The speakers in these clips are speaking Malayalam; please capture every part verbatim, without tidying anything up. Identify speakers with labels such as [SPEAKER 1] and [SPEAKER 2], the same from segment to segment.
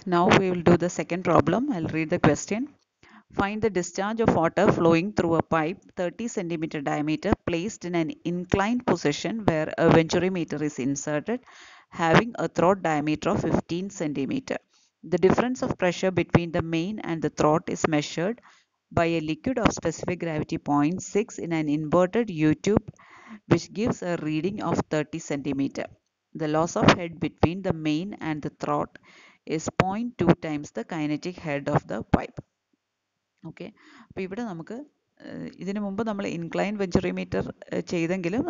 [SPEAKER 1] Now we will do the second problem. I'll read the question. Find the discharge of water flowing through a pipe thirty centimeter diameter placed in an inclined position where a venturimeter is inserted having a throat diameter of fifteen centimeter. The difference of pressure between the main and the throat is measured by a liquid of specific gravity zero point six in an inverted U-tube which gives a reading of thirty centimeter. The loss of head between the main and the throat is zero point two times the kinetic head of the pipe. Okay, അപ്പോൾ ഇവിടെ നമുക്ക് ഇതിനു മുമ്പ് നമ്മൾ ഇൻക്ലൈൻ വെഞ്ചറിമീറ്റർ ചെയ്തെങ്കിലും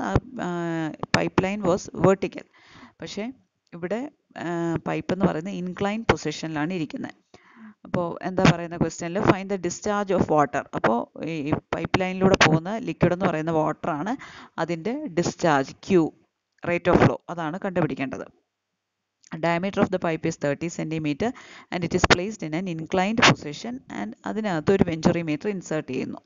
[SPEAKER 1] പൈപ്പ് ലൈൻ വാസ് വേർട്ടിക്കൽ. പക്ഷേ ഇവിടെ പൈപ്പ് എന്ന് പറയുന്നത് ഇൻക്ലൈൻ പൊസിഷനിലാണ് ഇരിക്കുന്നത്. അപ്പോൾ എന്താ പറയുന്ന ക്വസ്റ്റ്യനിൽ find the discharge of water. അപ്പോൾ ഈ പൈപ്പ് ലൈനിലൂടെ പോകുന്ന ലിക്വിഡ് എന്ന് പറയുന്ന വാട്ടറാണ്, അതിൻ്റെ discharge Q rate of flow അതാണ് കണ്ടുപിടിക്കേണ്ടത്. Diameter of the pipe is thirty centimeter and it is placed in an inclined position and അതിനകത്ത് ഒരു വെഞ്ചറിമീറ്റർ ഇൻസേർട്ട് ചെയ്യുന്നു.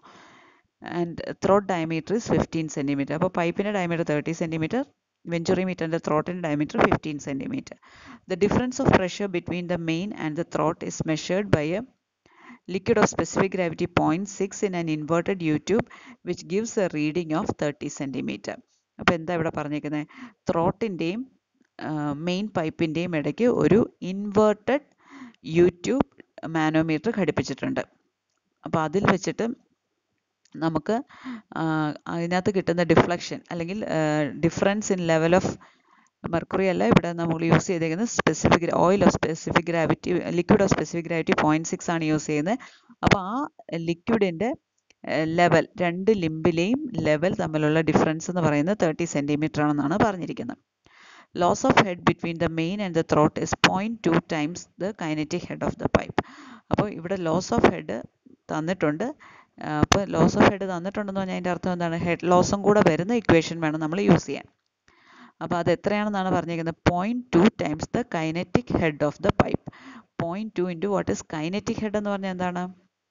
[SPEAKER 1] And throat diameter is fifteen centimetre. അപ്പോൾ പൈപ്പിൻ്റെ ഡയമീറ്റർ തേർട്ടി സെൻറ്റിമീറ്റർ, വെഞ്ചറിമീറ്ററിൻ്റെ ത്രോട്ടിൻ്റെ diameter fifteen centimetre. The difference of pressure between the main and the throat is measured by a liquid of specific gravity zero point six in an inverted U-tube which gives a reading of thirty centimeter. അപ്പോൾ എന്താ ഇവിടെ പറഞ്ഞേക്കുന്നത്? ത്രോട്ടിൻ്റെയും മെയിൻ പൈപ്പിൻ്റെയും ഇടയ്ക്ക് ഒരു ഇൻവേർട്ടഡ് യൂട്യൂബ് മാനോമീറ്റർ ഘടിപ്പിച്ചിട്ടുണ്ട്. അപ്പോൾ അതിൽ വെച്ചിട്ട് നമുക്ക് അതിനകത്ത് കിട്ടുന്ന ഡിഫ്ലക്ഷൻ അല്ലെങ്കിൽ difference in level of mercury അല്ല ഇവിടെ നമ്മൾ യൂസ് ചെയ്തേക്കുന്നത് specific oil of specific gravity liquid of specific gravity point six ആണ് യൂസ് ചെയ്യുന്നത്. അപ്പോൾ ആ ലിക്വിഡിൻ്റെ ലെവൽ രണ്ട് ലിംബിലെയും ലെവൽ തമ്മിലുള്ള ഡിഫറൻസ് എന്ന് പറയുന്നത് തേർട്ടി സെൻറ്റിമീറ്റർ ആണെന്നാണ് പറഞ്ഞിരിക്കുന്നത്. Loss of head between the main and the throat is zero point two times the kinetic head of the pipe. അപ്പോൾ ഇവിടെ ലോസ് ഓഫ് ഹെഡ് തന്നിട്ടുണ്ട്. അപ്പോൾ ലോസ് ഓഫ് ഹെഡ് തന്നിട്ടുണ്ടെന്ന് പറഞ്ഞാൽ അതിൻ്റെ അർത്ഥം എന്താണ്? ഹെഡ് ലോസും കൂടെ വരുന്ന ഇക്വേഷൻ വേണം നമ്മൾ യൂസ് ചെയ്യാൻ. അപ്പോൾ അത് എത്രയാണെന്നാണ് പറഞ്ഞിരിക്കുന്നത്? Point two times the kinetic head of the pipe. Point two into what is kinetic head എന്ന് പറഞ്ഞാൽ എന്താണ്?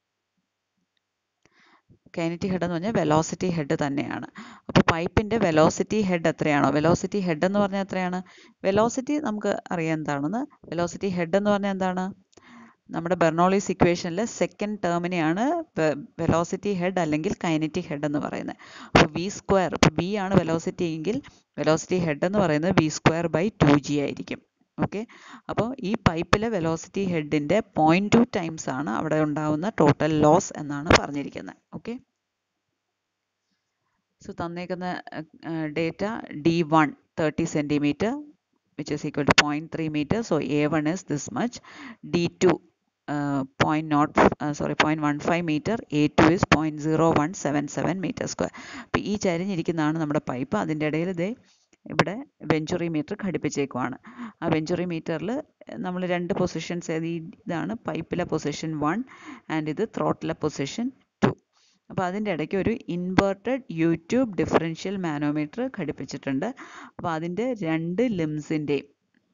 [SPEAKER 1] കൈനറ്റിക് ഹെഡ് എന്ന് പറഞ്ഞാൽ വെലോസിറ്റി ഹെഡ് തന്നെയാണ്. അപ്പോൾ പൈപ്പിൻ്റെ വെലോസിറ്റി ഹെഡ് എത്രയാണോ, വെലോസിറ്റി ഹെഡ് എന്ന് പറഞ്ഞാൽ എത്രയാണ്? വെലോസിറ്റി നമുക്ക് അറിയാം എന്താണെന്ന്. വെലോസിറ്റി ഹെഡ് എന്ന് പറഞ്ഞാൽ എന്താണ്? നമ്മുടെ ബെർണോളിസ് ഇക്വേഷനിലെ സെക്കൻഡ് ടേമിനെയാണ് വെലോസിറ്റി ഹെഡ് അല്ലെങ്കിൽ കൈനറ്റിക് ഹെഡ് എന്ന് പറയുന്നത്. അപ്പോൾ വി സ്ക്വയർ, ഇപ്പോൾ വി ആണ് വെലോസിറ്റി എങ്കിൽ വെലോസിറ്റി ഹെഡ് എന്ന് പറയുന്നത് V square by two G ആയിരിക്കും. ഓക്കെ, അപ്പോൾ ഈ പൈപ്പിലെ വെലോസിറ്റി ഹെഡിൻ്റെ പോയിന്റ് ടു ടൈംസ് ആണ് അവിടെ ഉണ്ടാകുന്ന ടോട്ടൽ ലോസ് എന്നാണ് പറഞ്ഞിരിക്കുന്നത്. ഓക്കെ, സോ തന്നേക്കുന്ന data D one thirty centimetre which is equal to point three metre. So A one is this much, D two point nought sorry point one five metre, A two is point zero one seven seven metre square. അപ്പോൾ ഈ ചരിഞ്ഞിരിക്കുന്നതാണ് നമ്മുടെ പൈപ്പ്. അതിൻ്റെ ഇടയിൽ ഇതേ ഇവിടെ വെഞ്ചറിമീറ്റർ ഘടിപ്പിച്ചേക്കുവാണ്. ആ വെഞ്ചറിമീറ്ററിൽ നമ്മൾ രണ്ട് പൊസിഷൻസ്, ഇതാണ് പൈപ്പിലെ പൊസിഷൻ വൺ ആൻഡ് ഇത് ത്രോട്ടിലെ പൊസിഷൻ ടു. അപ്പോൾ അതിൻ്റെ ഇടയ്ക്ക് ഒരു ഇൻവേർട്ടഡ് യൂട്യൂബ് ഡിഫറൻഷ്യൽ മാനോമീറ്റർ ഘടിപ്പിച്ചിട്ടുണ്ട്. അപ്പോൾ അതിൻ്റെ രണ്ട് ലിംസിൻ്റെയും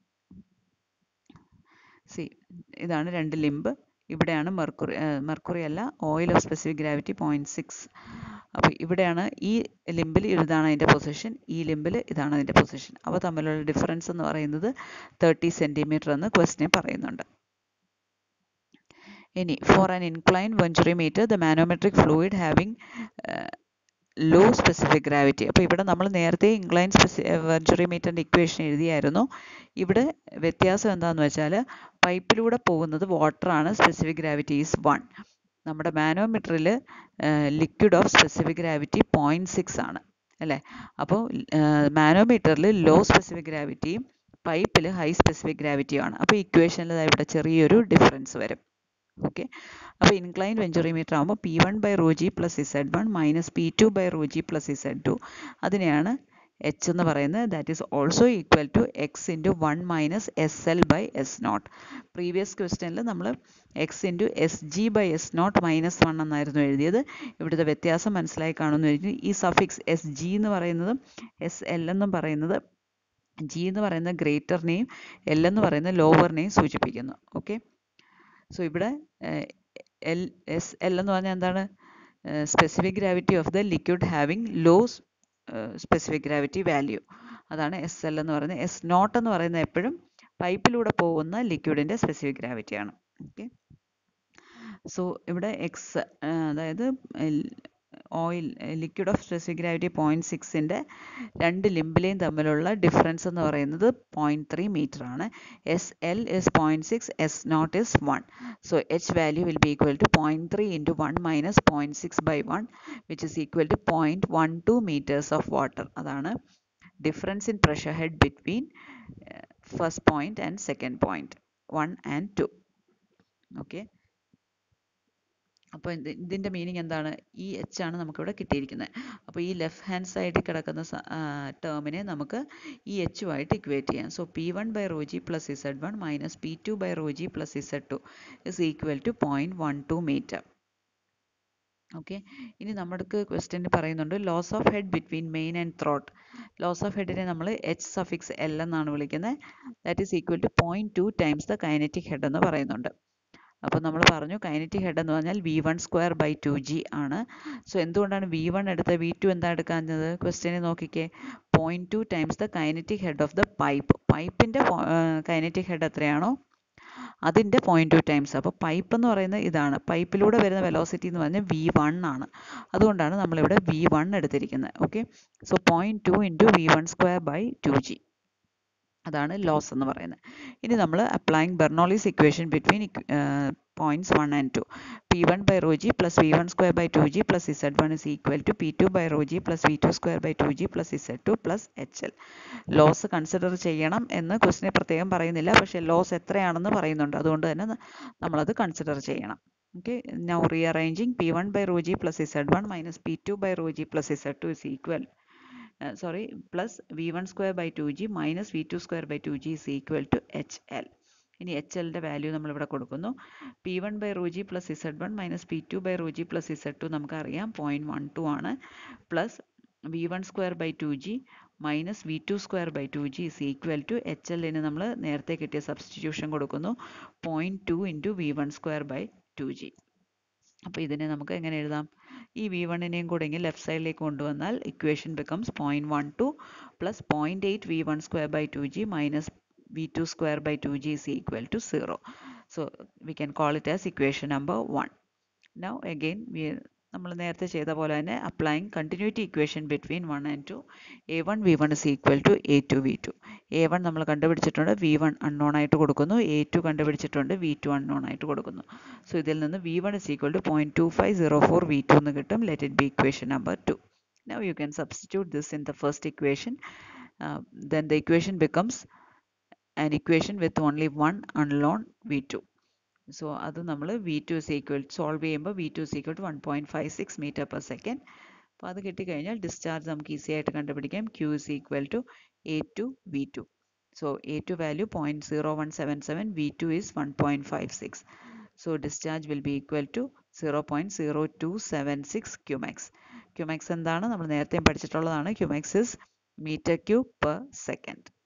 [SPEAKER 1] സി ഇതാണ് രണ്ട് ലിംബ്. ഇവിടെയാണ് മെർക്കുറി മെർക്കുറി അല്ല oil of specific gravity point six. അപ്പോൾ ഇവിടെയാണ് ഈ ലിംബിൽ ഇതാണ് അതിൻ്റെ പൊസിഷൻ, ഈ ലിംബിൽ ഇതാണ് അതിൻ്റെ പൊസിഷൻ. അവ തമ്മിലുള്ള ഡിഫറൻസ് എന്ന് പറയുന്നത് തേർട്ടി സെൻറ്റിമീറ്റർ എന്ന് ക്വസ്റ്റ്യൻ പറയുന്നുണ്ട്. ഇനി for an incline venturimeter the manometric fluid having low specific gravity. അപ്പോൾ ഇവിടെ നമ്മൾ നേരത്തെ ഇൻക്ലൈൻ സ്പെസി വെഞ്ചറിമീറ്ററിൻ്റെ ഇക്വേഷൻ എഴുതിയായിരുന്നു. ഇവിടെ വ്യത്യാസം എന്താണെന്ന് വെച്ചാൽ പൈപ്പിലൂടെ പോകുന്നത് വാട്ടറാണ്, സ്പെസിഫിക് ഗ്രാവിറ്റി ഈസ് വൺ. നമ്മുടെ മാനോമീറ്ററിൽ liquid of specific gravity point six ആണ് അല്ലേ. അപ്പോൾ മാനോമീറ്ററിൽ ലോ സ്പെസിഫിക് ഗ്രാവിറ്റിയും പൈപ്പിൽ ഹൈ സ്പെസിഫിക് ഗ്രാവിറ്റിയും ആണ്. അപ്പോൾ ഇക്വേഷനിൽ ഇവിടെ ചെറിയൊരു ഡിഫറൻസ് വരും. ഓക്കെ, അപ്പോൾ ഇൻക്ലൈൻ വെഞ്ചറിമീറ്റർ ആകുമ്പോൾ P one by rho G plus Z one minus P two by rho G plus Z two, അതിനെയാണ് എച്ച് എന്ന് പറയുന്നത്. That is also equal to X into one minus S L by S nought. Previous ക്വസ്റ്റ്യനിൽ നമ്മൾ X into S G by S nought minus one എന്നായിരുന്നു എഴുതിയത്. ഇവിടുത്തെ വ്യത്യാസം മനസ്സിലായി കാണുമെന്ന് വിചാരിക്കുന്നു. ഈ സഫിക്സ് എസ് ജി എന്ന് പറയുന്നതും എസ് എൽ എന്നും പറയുന്നത്, ജി എന്ന് പറയുന്നത് ഗ്രേറ്ററിനെയും എൽ എന്ന് പറയുന്നത് ലോവറിനെയും സൂചിപ്പിക്കുന്നു. ഓക്കെ, സോ ഇവിടെ എൽ എസ് എൽ എന്ന് പറഞ്ഞാൽ എന്താണ്? Specific gravity of the liquid having low specific gravity value, അതാണ് എസ് എൽ എന്ന് പറയുന്നത്. എസ് നോട്ട് എന്ന് പറയുന്നത് എപ്പോഴും പൈപ്പിലൂടെ പോകുന്ന ലിക്വിഡിൻ്റെ സ്പെസിഫിക് ഗ്രാവിറ്റിയാണ്. ഓക്കെ, സോ ഇവിടെ എക്സ് അതായത് oil liquid of specific gravity point സിക്സിൻ്റെ രണ്ട് ലിംബിലെയും തമ്മിലുള്ള ഡിഫറൻസ് എന്ന് പറയുന്നത് പോയിൻറ്റ് ത്രീ മീറ്റർ ആണ്. S L is point six, S nought is one. So H value will be equal to point three into one minus point six by one which is equal to point one two metres of water. അതാണ് difference in pressure head between first point and second point one and two. Okay, അപ്പോൾ ഇത് ഇതിൻ്റെ മീനിങ് എന്താണ്? ഈ എച്ച് ആണ് നമുക്കിവിടെ കിട്ടിയിരിക്കുന്നത്. അപ്പോൾ ഈ ലെഫ്റ്റ് ഹാൻഡ് സൈഡിൽ കിടക്കുന്ന ടേമിനെ നമുക്ക് ഈ എച്ചുമായിട്ട് ഇക്വേറ്റ് ചെയ്യാം. So P one by rho G plus Z one minus P two by rho G plus Z two is equal to point one two metre. Okay, ഇനി നമ്മുടെ ക്വസ്റ്റ്യൻ പറയുന്നുണ്ട് loss of head between main and throat. Loss of ഹെഡിനെ നമ്മൾ എച്ച് സഫിക്സ് എൽ എന്നാണ് വിളിക്കുന്നത്. That is equal to point two times the kinetic head എന്ന് പറയുന്നുണ്ട്. അപ്പോൾ നമ്മൾ പറഞ്ഞു കൈനറ്റിക് ഹെഡ് എന്ന് പറഞ്ഞാൽ V one square by two G ആണ്. സോ എന്തുകൊണ്ടാണ് വി വൺ എടുത്തത്, വി ടു എന്താ എടുക്കാഞ്ഞത്? ക്വസ്റ്റ്യനെ നോക്കിക്കേ, point two times the kinetic head of the pipe. പൈപ്പിൻ്റെ കൈനറ്റിക് ഹെഡ് എത്രയാണോ അതിൻ്റെ പോയിൻറ്റ് ടു ടൈംസ്. അപ്പോൾ പൈപ്പ് എന്ന് പറയുന്നത് ഇതാണ്, പൈപ്പിലൂടെ വരുന്ന വെലോസിറ്റി എന്ന് പറഞ്ഞാൽ വി വൺ ആണ്. അതുകൊണ്ടാണ് നമ്മളിവിടെ വി വൺ എടുത്തിരിക്കുന്നത്. Okay, so point two into V one square by two G, അതാണ് ലോസ് എന്ന് പറയുന്നത്. ഇനി നമ്മൾ applying Bernoulli's equation between points one and two. P one by rho G plus V one square by two G plus Z one is equal to P two by rho G plus V two square by two G plus Z two plus H L. Loss consider ചെയ്യണം എന്ന് ക്വസ്റ്റിനെ പ്രത്യേകം പറയുന്നില്ല, പക്ഷേ ലോസ് എത്രയാണെന്ന് പറയുന്നുണ്ട്, അതുകൊണ്ട് തന്നെ നമ്മളത് കൺസിഡർ ചെയ്യണം. Okay, now rearranging P one by rho G plus Z one minus P two by rho G plus Z two is equal sorry plus V one square by two G minus V two square by two G is equal to H L. ഇനി എച്ച് എല്ലിൻ്റെ വാല്യൂ നമ്മളിവിടെ കൊടുക്കുന്നു. P one by rho G plus Z one minus P two by rho G plus Z two നമുക്കറിയാം പോയിൻറ്റ് വൺ ടു ആണ്. Plus V one square by two G minus V two square by two G is equal to H എല്ലിന് നമ്മൾ നേരത്തെ കിട്ടിയ സബ്സ്റ്റിറ്റ്യൂഷൻ കൊടുക്കുന്നു, point two into V one square by two G. അപ്പോൾ ഇതിനെ നമുക്ക് എങ്ങനെ എഴുതാം? ഈ വി വണ്ണിനെയും കൂടെ ഇങ്ങനെ ലെഫ്റ്റ് സൈഡിലേക്ക് കൊണ്ടുവന്നാൽ equation becomes point one two plus point eight V one square by two G minus V two square by two G is equal to zero. So we can call it as equation number one. Now again we നമ്മൾ നേരത്തെ ചെയ്ത പോലെ തന്നെ applying continuity equation between one and two. A one V one is equal to A two V two. A one നമ്മൾ കണ്ടുപിടിച്ചിട്ടുണ്ട്, വി വൺ അൺനോൺ ആയിട്ട് കൊടുക്കുന്നു. എ ടു കണ്ടുപിടിച്ചിട്ടുണ്ട്, വി ടു അൺനോൺ ആയിട്ട് കൊടുക്കുന്നു. സോ ഇതിൽ നിന്ന് V one is equal to point two five zero four V two എന്ന് കിട്ടും. Let it be equation number two. Now you can substitute this in the first equation. Uh, then the equation becomes an equation with only one unknown V two. So അത് നമ്മൾ V two is equal solve ചെയ്യുമ്പോൾ V two is equal to one point five six metre per second. അപ്പോൾ അത് കിട്ടിക്കഴിഞ്ഞാൽ ഡിസ്ചാർജ് നമുക്ക് ഈസി ആയിട്ട് കണ്ടുപിടിക്കാം. Q is equal to A two V two. So A two value point zero one seven seven, V two is one point five six. So discharge will be equal to zero point zero two seven six cumecs. Cumecs എന്താണ്? നമ്മൾ നേരത്തെ പഠിച്ചിട്ടുള്ളതാണ്. Cumecs is metre cube per second.